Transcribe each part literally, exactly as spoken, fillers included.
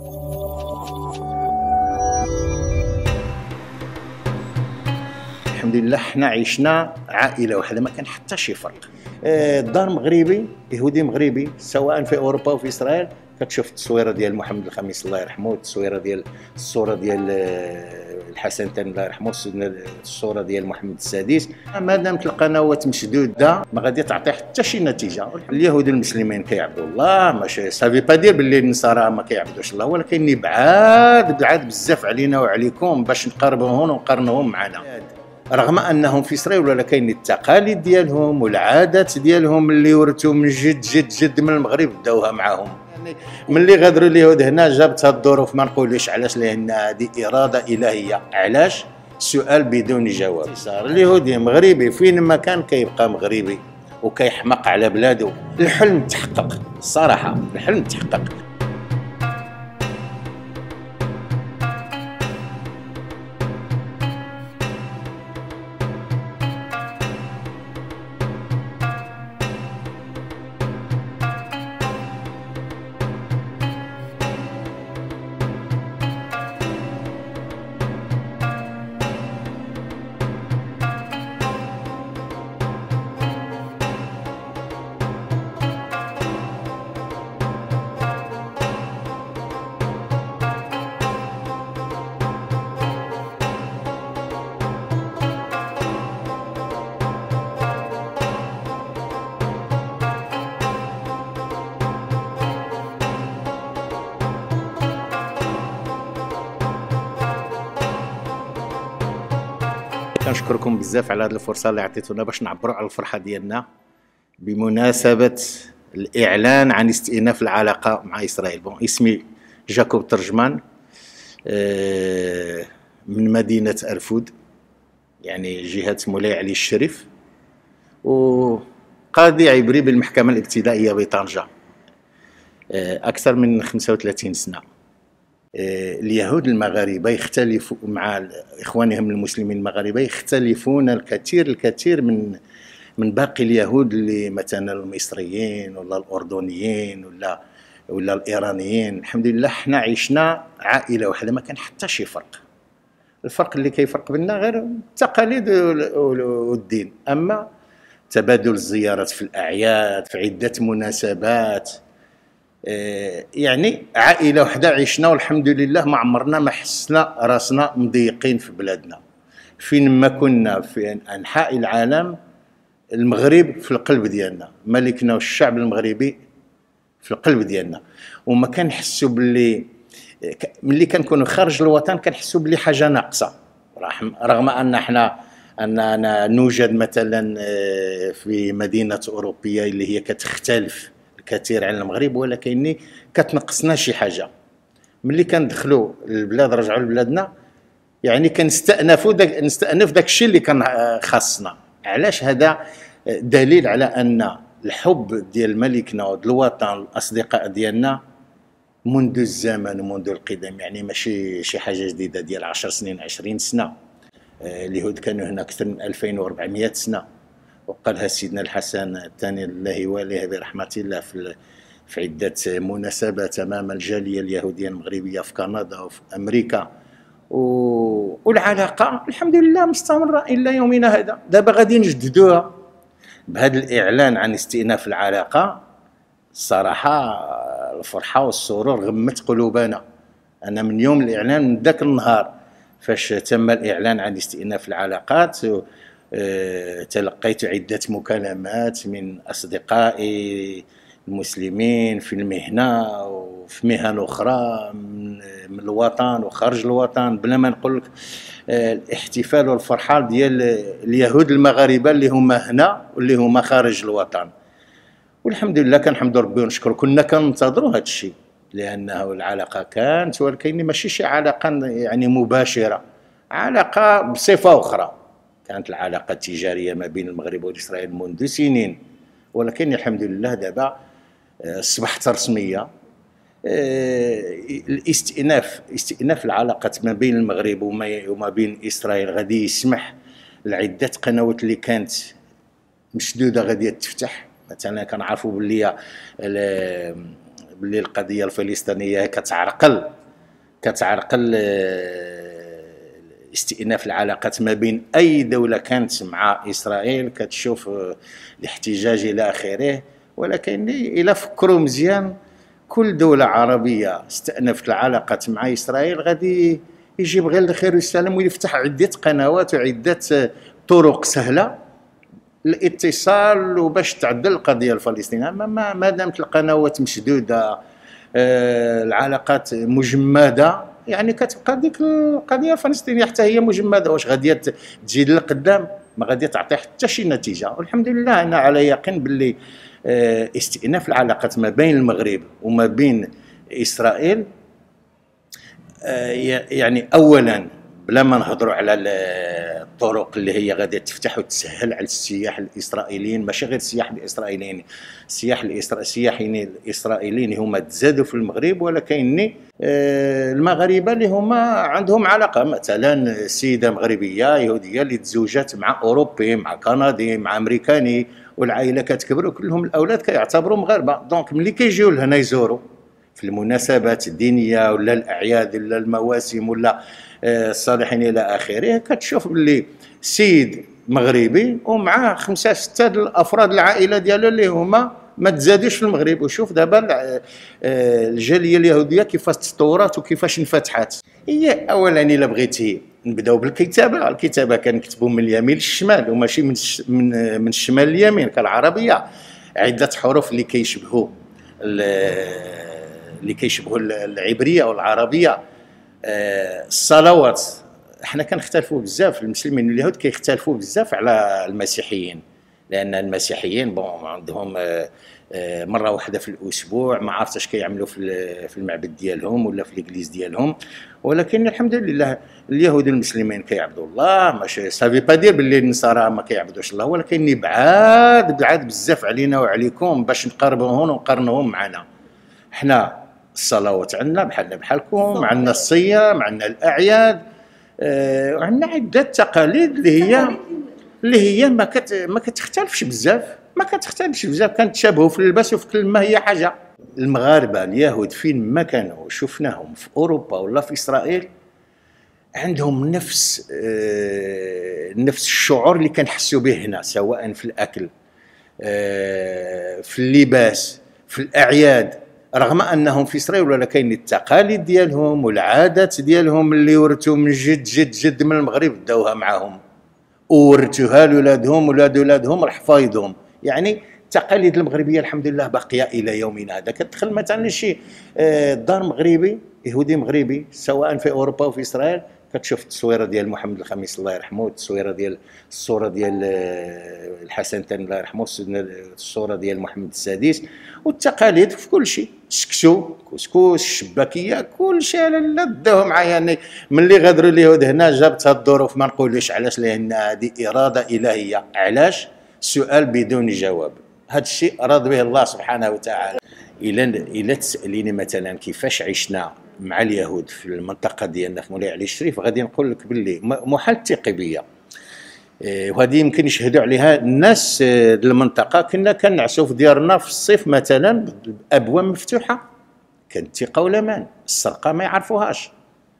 الحمد لله حنا عشنا عائله واحده، ما كان حتى شي فرق. الدار مغربي، يهودي مغربي، سواء في اوروبا وفي اسرائيل، كتشوف التصويره ديال محمد الخامس الله يرحمه، التصويره ديال الصوره ديال الحسن الثاني الله يرحمه، الصوره ديال محمد السادس. مادام القنوات مشدوده ما غادي تعطي حتى شي نتيجه. اليهود المسلمين كيعبدوا الله، ماشي سافي با دير باللي النصارى ما كيعبدوش الله، ولكن بعاد بعاد بزاف علينا وعليكم باش نقربوهم ونقارنوهم معنا. رغم انهم في اسرائيل ولا كاين التقاليد ديالهم والعادات ديالهم اللي ورثوا من جد جد جد من المغرب بداوها معاهم. يعني ملي غادروا اليهود هنا جابت هاد الظروف، ما نقولوش علاش، لان هذه اراده الهيه. علاش؟ سؤال بدون جواب. صار اليهودي مغربي فين ما كان كيبقى مغربي وكيحمق على بلاده. الحلم تحقق الصراحه، الحلم تحقق. كنشكركم بزاف على هذه الفرصه اللي عطيتونا باش نعبروا على الفرحه ديالنا بمناسبه الاعلان عن استئناف العلاقه مع اسرائيل. بون اسمي جاكوب ترجمان من مدينه ارفود، يعني جهه مولاي علي الشريف، وقاضي عبري بالمحكمه الابتدائيه بطنجه اكثر من خمسة وثلاثين سنه. اليهود المغاربه يختلفوا مع اخوانهم المسلمين المغاربه، يختلفون الكثير الكثير من من باقي اليهود اللي مثلا المصريين ولا الاردنيين ولا ولا الايرانيين. الحمد لله حنا عشنا عائله واحده، ما كان حتى شي فرق. الفرق اللي كيفرق بيننا غير التقاليد والدين، اما تبادل الزيارات في الاعياد في عده مناسبات. يعني عائله وحده عشنا، والحمد لله ما عمرنا ما حسنا راسنا مضيقين في بلادنا. فين ما كنا في انحاء العالم، المغرب في القلب ديالنا، ملكنا والشعب المغربي في القلب ديالنا. وما كنحسوا باللي ملي كنكونوا خارج الوطن كنحسوا باللي حاجه ناقصه، رغم ان احنا اننا نوجد مثلا في مدينه اوروبيه اللي هي كتختلف كثير عن المغرب، ولكن كتنقصنا شي حاجه. ملي كندخلوا للبلاد رجعوا لبلادنا، يعني كنستأنفوا داك نستأنف داك الشيء اللي كان خاصنا. علاش؟ هذا دليل على ان الحب ديال ملكنا والوطن الاصدقاء ديالنا منذ الزمن ومنذ القدم، يعني ماشي شي حاجه جديده ديال عشر سنين عشرين سنه. اليهود كانوا هنا اكثر من ألفين وأربعمائة سنه، وقالها سيدنا الحسن الثاني الله يواليه برحمه الله في في عده مناسبات امام الجاليه اليهوديه المغربيه في كندا وفي امريكا. والعلاقه الحمد لله مستمره الى يومنا هذا. دابا غادي نجددوها بهذا الاعلان عن استئناف العلاقه. الصراحه الفرحه والسرور غمت قلوبنا. انا من يوم الاعلان، من ذاك النهار فاش تم الاعلان عن استئناف العلاقات، تلقيت عدة مكالمات من أصدقائي المسلمين في المهنة وفي مهن أخرى من الوطن وخارج الوطن، بلا ما نقول لك الاحتفال والفرحة ديال اليهود المغاربة اللي هما هنا واللي هما خارج الوطن. والحمد لله كنحمد ربي ونشكر. كنا كننتظروا هذا الشيء لأنه العلاقة كانت، ولكن ماشي شي علاقة يعني مباشرة، علاقة بصفة أخرى. كانت العلاقة التجارية ما بين المغرب وإسرائيل منذ سنين، ولكن الحمد لله دابا أصبحت رسمية. الاستئناف استئناف العلاقات ما بين المغرب وما بين إسرائيل غادي يسمح لعدة قنوات اللي كانت مشدودة غادي تفتح. مثلا كنعرفوا باللي باللي القضيه الفلسطينيه كتعرقل كتعرقل استئناف العلاقات ما بين اي دوله كانت مع اسرائيل، كتشوف الاحتجاج الى اخره. ولكن الى فكروا مزيان، كل دوله عربيه استأنفت العلاقات مع اسرائيل غادي يجيب غير الخير والسلام، ويفتح عده قنوات وعده طرق سهله الاتصال وباش تعدل القضيه الفلسطينيه. ما ما دامت القنوات مشدوده، آه العلاقات مجمده، يعني كتبقى ديك القضيه الفلسطينيه حتى هي مجمده. واش غادي تزيد للقدام؟ ما غادي تعطي حتى شي نتيجه. والحمد لله انا على يقين باللي آه استئناف العلاقات ما بين المغرب وما بين اسرائيل، آه يعني اولا بلا ما نهضروا على الطرق اللي هي غادي تفتح وتسهل على السياح الاسرائيليين، ماشي غير السياح الاسرائيليين، السياح السياحيين الاسرائيليين هما تزادوا في المغرب، ولكن المغاربه اللي هما عندهم علاقه، مثلا سيده مغربيه يهوديه اللي تزوجت مع اوروبي، مع كندي، مع امريكاني، والعائله كتكبر وكلهم الاولاد كيعتبروا مغاربه. دونك ملي كيجيو لهنا يزوروا في المناسبات الدينيه ولا الاعياد ولا المواسم ولا الصالحين الى اخره، كتشوف باللي سيد مغربي ومعاه خمسه سته الافراد العائله ديالو اللي هما ما تزادوش في المغرب. وشوف دابا الجاليه اليهوديه كيفاش تطورات وكيفاش انفتحت. هي اولا الا بغيتي نبداو بالكتابه، الكتابه كنكتبوا من اليمين للشمال وماشي من من من الشمال لليمين كالعربيه، عده حروف اللي كيشبهوا اللي كيشبهوا العبريه او العربيه. الصلوات احنا كنختلفوا بزاف، المسلمين واليهود كيختلفوا بزاف على المسيحيين، لان المسيحيين بون عندهم مره واحده في الاسبوع، ما عرفتش اش كيعملوا في في المعبد ديالهم ولا في الإجليز ديالهم. ولكن الحمد لله اليهود المسلمين كيعبدوا الله، ماشي صافي با دير باللي النصارى ما كيعبدوش الله، ولكن بعاد بعاد بزاف علينا وعليكم باش نقربوهم ونقارنوهم معنا. حنا الصلوات عندنا بحالنا بحالكم، عندنا الصيام، عندنا الاعياد، آه، وعندنا عده تقاليد اللي هي اللي هي ما كت ما كتختلفش بزاف، ما كتختلفش بزاف، كنتشابهوا في اللباس وفي الكلمه هي حاجه. المغاربه اليهود فين ما كانوا شفناهم في اوروبا ولا في اسرائيل عندهم نفس آه نفس الشعور اللي كنحسوا به هنا، سواء في الاكل، آه في اللباس، في الاعياد، رغم انهم في اسرائيل ولا كاين التقاليد ديالهم والعادات ديالهم اللي ورثوا من جد جد جد من المغرب، داوها معاهم وورثوها لولادهم ولاد ولادهم لحفايضهم. يعني التقاليد المغربيه الحمد لله باقيه الى يومنا هذا. كتدخل مثلا شي دار مغربي يهودي مغربي سواء في اوروبا وفي اسرائيل، كتشوف التصويره ديال محمد الخامس الله يرحمه، التصويره ديال الصوره ديال الحسن الثاني الله يرحمه، الصوره ديال محمد السادس، والتقاليد في كل شيء، السكسو، كسكس، الشباكيه، كل شيء لا داوه معايا. يعني ملي غادروا اليهود هنا جابت هاد الظروف، ما نقولوش علاش، لان هذه اراده الهيه. علاش؟ سؤال بدون جواب. هذا الشيء اراد به الله سبحانه وتعالى. الى الى تساليني مثلا كيفاش عشنا مع اليهود في المنطقه ديالنا في مولاي علي الشريف، غادي نقول لك باللي محال الثقه بيا، وهذه يمكن يشهدوا عليها الناس ديال المنطقه. كنا كنعسوا في ديارنا في الصيف مثلا ابواب مفتوحه، كانت ثقه والامان، السرقه ما يعرفوهاش.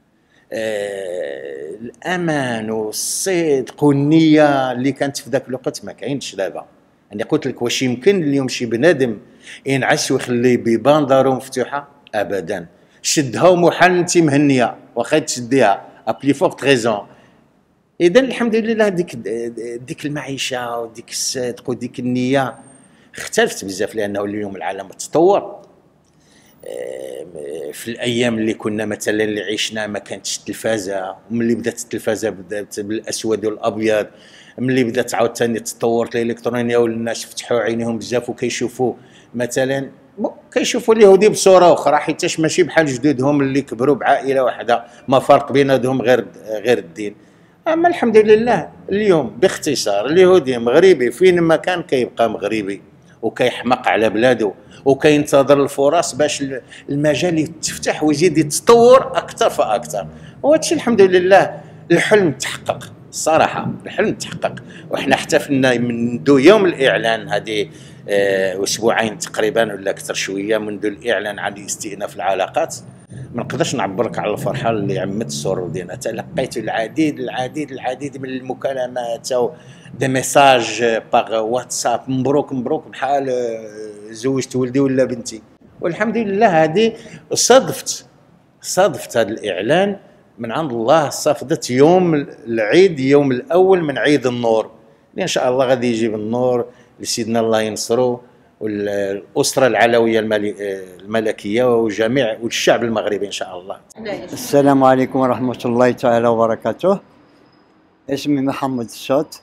آه الامان والصدق والنيه اللي كانت في ذاك الوقت ما كاينش دابا. يعني قلت لك واش يمكن اليوم شي بنادم ينعس ويخلي بيبان دارو مفتوحه؟ ابدا. شدها ومحال انت مهنيه واخا تشديها ابلي فورت غيزون. اذا الحمد لله ديك ديك المعيشه وديك الصدق وديك النيه اختلفت بزاف، لانه اليوم العالم تطور. في الايام اللي كنا مثلا اللي عشنا ما كانتش التلفازه، وملي بدات التلفازه بدات بالاسود والابيض، ملي بدات عاوتاني تطورت الالكترونيه والناس فتحوا عينيهم بزاف وكيشوفوا مثلا كيشوفوا اليهودي بصوره اخرى، حيتاش ماشي بحال جدودهم اللي كبروا بعائله واحده ما فرق بيناتهم غير غير الدين. اما الحمد لله اليوم باختصار اليهودي مغربي فين ما كان كيبقى مغربي، وكيحمق على بلاده، وكينتظر الفرص باش المجال يتفتح ويزيد يتطور اكثر فاكثر. وهذا الشيء الحمد لله الحلم تحقق، الصراحه الحلم تحقق. وحنا احتفلنا منذ يوم الاعلان هذه آه، اسبوعين تقريبا ولا اكثر شويه منذ الاعلان عن استئناف العلاقات. ما نقدرش نعبرك على الفرحه اللي عمت السرور ديالنا. تلقيت العديد العديد العديد من المكالمات او دي ميساج باغ واتساب، مبروك مبروك بحال زوجت ولدي ولا بنتي. والحمد لله هذه صادفت صادفت هذا الاعلان من عند الله، صافدت يوم العيد، يوم الاول من عيد النور اللي ان شاء الله غادي يجيب النور لسيدنا الله ينصرو والاسره العلويه الملكيه وجميع والشعب المغربي ان شاء الله. السلام عليكم ورحمه الله تعالى وبركاته. اسمي محمد الشاط،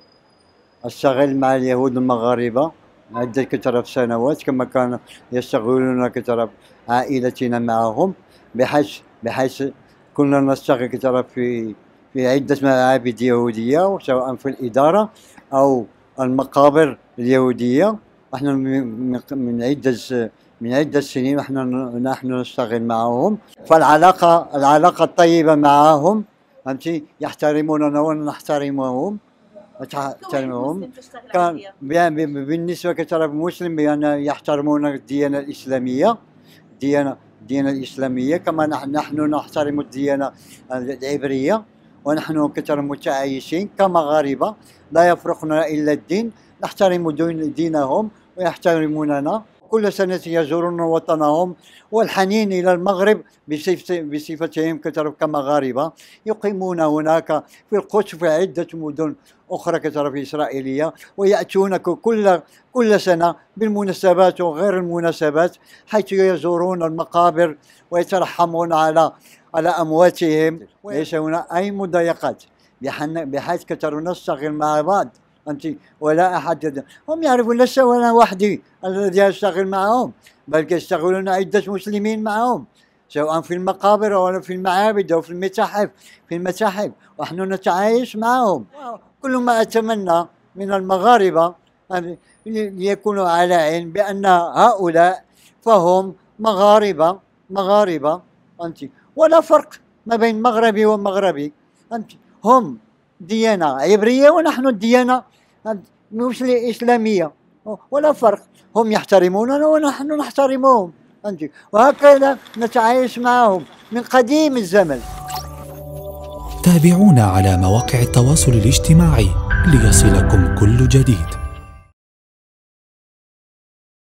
اشتغل مع اليهود المغاربه عده كثرة سنوات كما كانوا يشتغلون كثرة عائلتنا معهم، بحيث بحيث كنا نشتغل كثرة في في عده معابد يهوديه سواء في الاداره او المقابر اليهوديه. نحن من عدة من عدة سنين نحن نحن نشتغل معهم، فالعلاقة العلاقة الطيبة معهم، فهمتي، يحترموننا ونحترمهم نحترمهم. كان بالنسبة كطرف مسلم بأن يحترمون الديانة الإسلامية، الديانة الديانة الإسلامية كما نحن نحن نحترم الديانة العبرية، ونحن كطرف متعايشين كمغاربة لا يفرقنا إلا الدين، نحترم دينهم ويحترموننا. كل سنة يزورون وطنهم والحنين إلى المغرب بصفتهم كمغاربة، يقيمون هناك في القدس في عدة مدن أخرى كطرف إسرائيلية، ويأتون كل كل سنة بالمناسبات وغير المناسبات، حيث يزورون المقابر ويترحمون على على أمواتهم. ليس هنا أي مضايقات، بحيث كثر نشتغل مع بعض أنت ولا أحد. هم يعرفون لست أنا وحدي الذي أشتغل معهم، بل يشتغلون عدة مسلمين معهم سواء في المقابر أو في المعابد أو في المتاحف في المتاحف ونحن نتعايش معهم. كل ما أتمنى من المغاربة أن يكونوا على علم بأن هؤلاء فهم مغاربة مغاربة أنت، ولا فرق ما بين مغربي ومغربي. أنت هم ديانة عبرية ونحن الديانة إسلامية، ولا فرق. هم يحترموننا ونحن نحترمهم، وهكذا نتعايش معهم من قديم الزمن. تابعونا على مواقع التواصل الاجتماعي ليصلكم كل جديد.